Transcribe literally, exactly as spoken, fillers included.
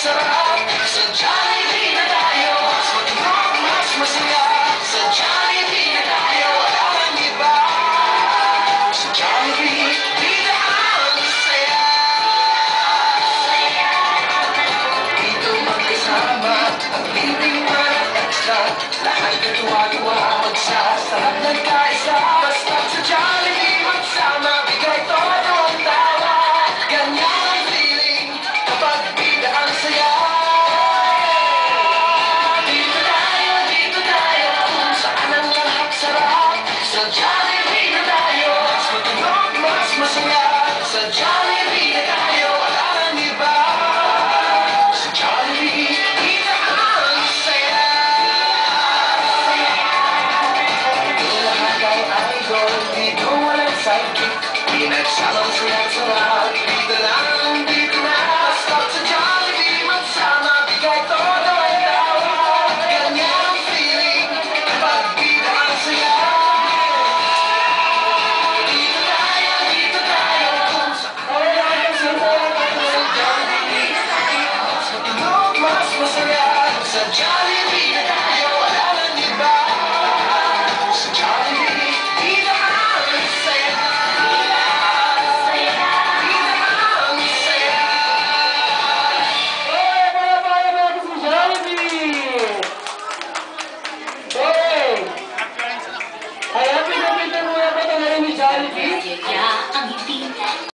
sarap. Sa Jollibee na tayo, mas matumok, mas masaya. Sa Jollibee na tayo, wala nang iba. Sa Jollibee, dito ang saya. Dito magkasama, ang libreng walang extra. Lahat katuwa-tuwa, magsasarap ng